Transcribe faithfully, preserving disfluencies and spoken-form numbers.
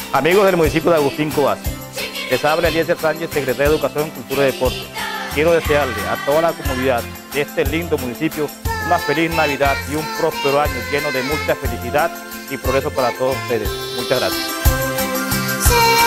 Amigos del municipio de Agustín Coaz, les habla Eliezer Sánchez, secretario de Educación, Cultura y Deporte. Quiero desearle a toda la comunidad de este lindo municipio una feliz Navidad y un próspero año lleno de mucha felicidad y progreso para todos ustedes. Muchas gracias.